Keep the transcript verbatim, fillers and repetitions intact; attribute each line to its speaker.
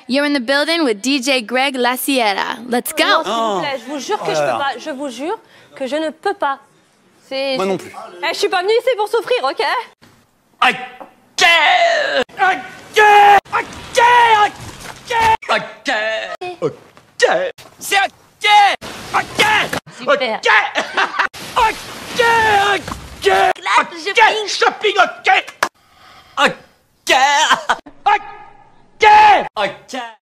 Speaker 1: You're in the building with D J Greg LASSIERRA. Let's go.
Speaker 2: Non, s'il vous plaît, je vous jure que je peux pas. Je vous jure que je ne peux pas.
Speaker 3: Moi non plus.
Speaker 2: Eh, je suis pas venue ici pour souffrir, ok?
Speaker 4: Ok. Ok. Ok. Ok. Ok. Ok. C'est ok. Ok.
Speaker 2: Super.
Speaker 4: Ok. Ok. Ok. Ok. Shopping. Ok. Ok. Ok. Ok.